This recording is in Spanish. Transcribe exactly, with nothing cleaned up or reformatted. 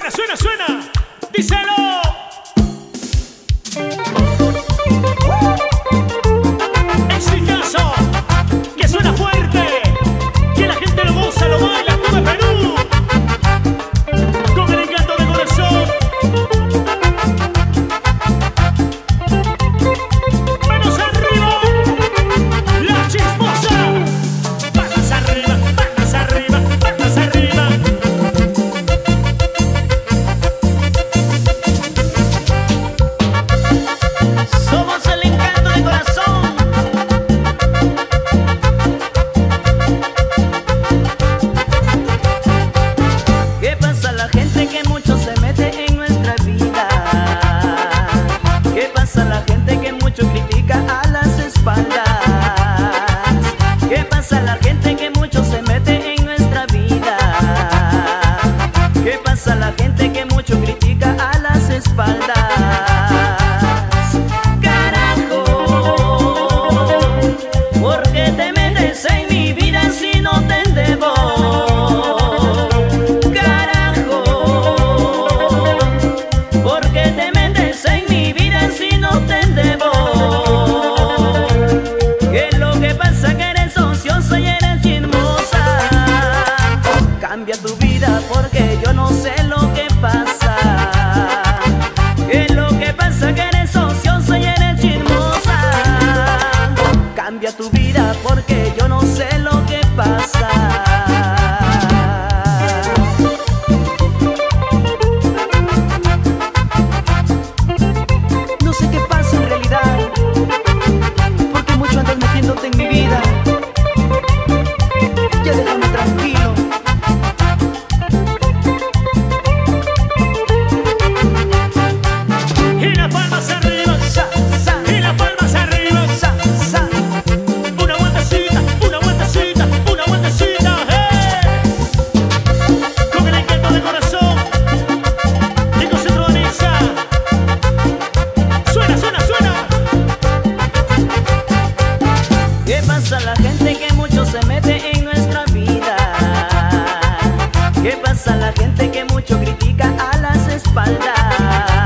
Suena, suena, suena. Díselo. Exitazo, que suena fuerte, que la gente lo goza, lo baila, todo Perú, con el encanto de corazón. Manos arriba, la chismosa. Patas arriba, patas arriba, patas arriba. Somos el encanto de corazón. ¿Qué pasa a la gente que mucho se mete en nuestra vida? ¿Qué pasa a la gente que mucho critica a las espaldas? ¿Qué pasa a la gente que mucho se mete en nuestra vida? ¿Qué pasa a la gente que mucho critica a las espaldas? ¿Por qué te metes en mi vida si no te debo? Carajo, ¿por qué te metes en mi vida si no te debo? ¿Qué es lo que pasa? Que eres ociosa y eres chismosa. Cambia tu vida porque yo no sé lo que pasa. ¿Qué es lo que pasa? Que eres ociosa y eres chismosa. Cambia tu vida porque yo no sé lo que pasa. No sé qué pasa en realidad, porque mucho andas metiéndote en mi vida. Ya déjame tranquilo. Y las palmas arriba, sa, sa. Y las palmas arriba, sa, sa. Una vueltecita, una vueltecita, una vueltecita, hey. Con el encanto de corazón, Nico sincroniza. Suena, suena, suena. ¿Qué pasa a la gente que mucho se mete en nuestra vida? ¿Qué pasa a la gente que mucho critica a las espaldas?